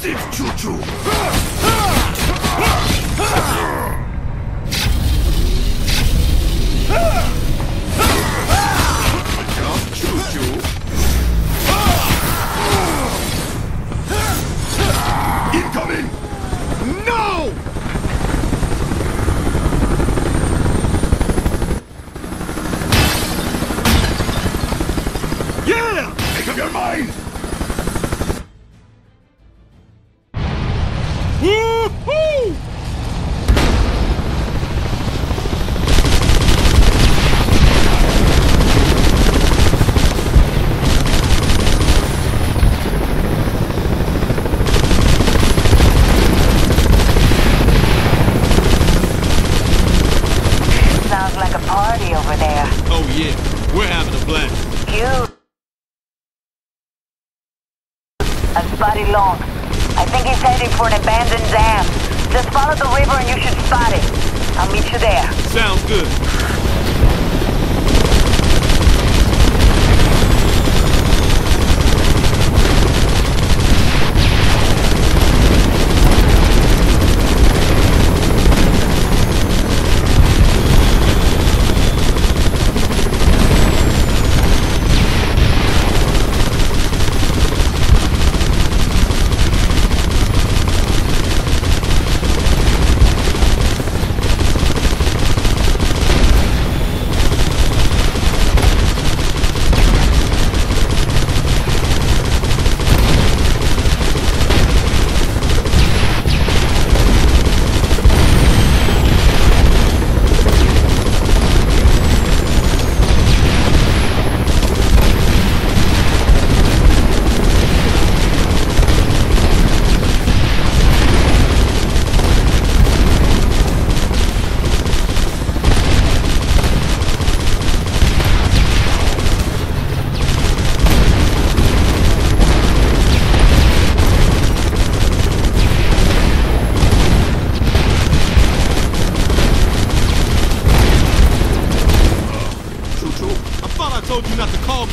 it, Choo-Choo! Choo-Choo! Incoming! No! Yeah! Make up your mind! Woo-hoo! Sounds like a party over there. Oh yeah, we're having a blast. Cute. A spotty Long. I think he's heading for an abandoned dam. Just follow the river and you should spot it. I'll meet you there. Sounds good. I told you not to call me.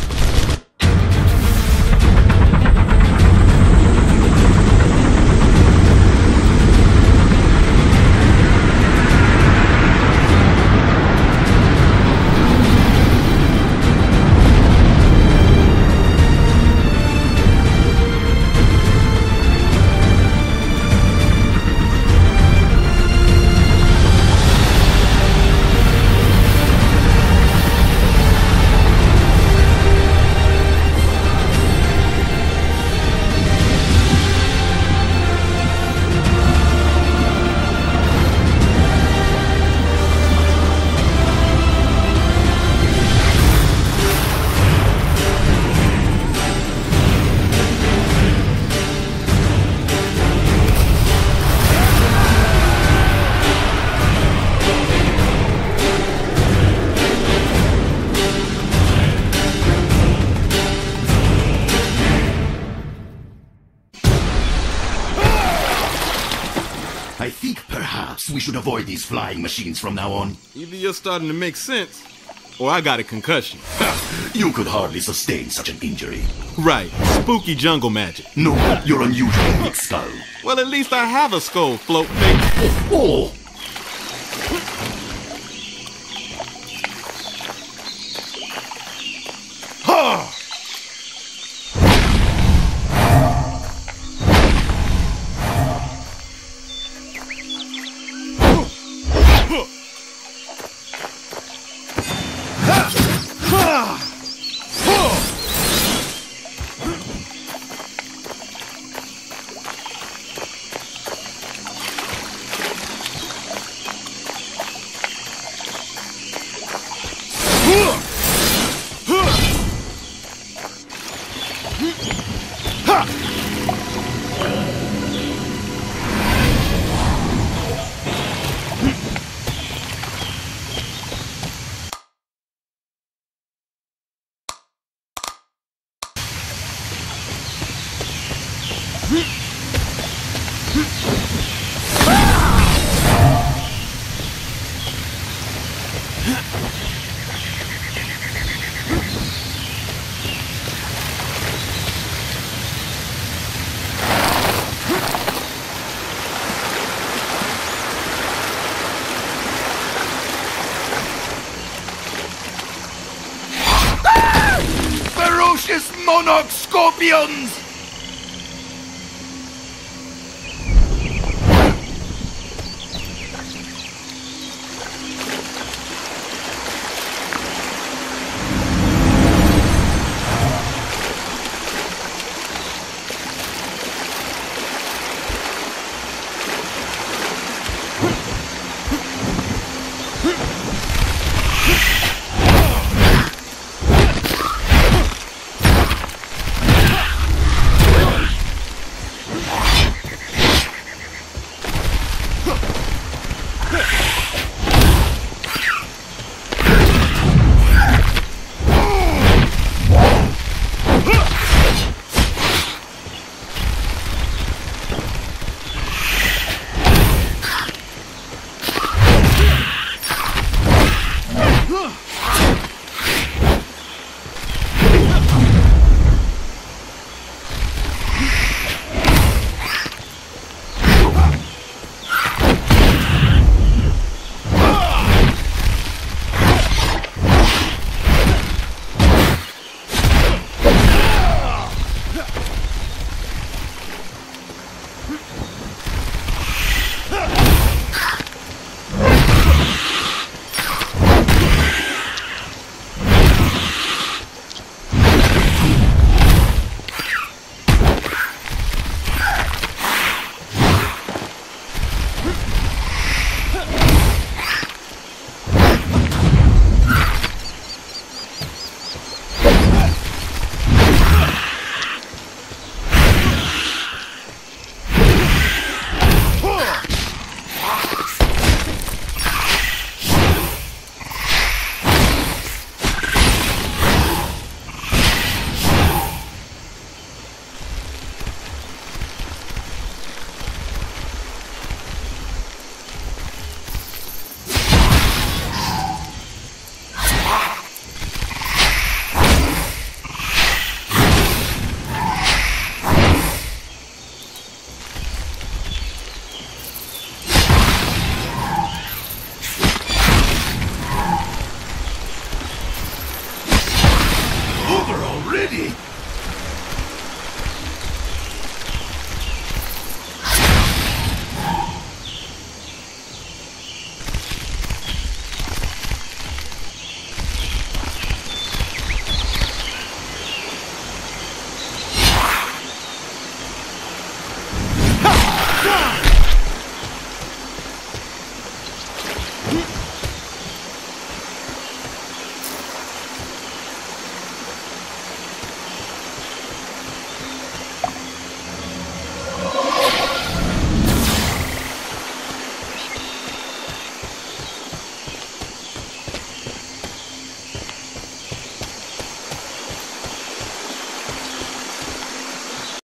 I think perhaps we should avoid these flying machines from now on. Either you're starting to make sense, or I got a concussion. You could hardly sustain such an injury. Right, spooky jungle magic. No, your unusual big skull. Well, at least I have a skull floating. Oh! Ha! Monarch Scorpions! Already?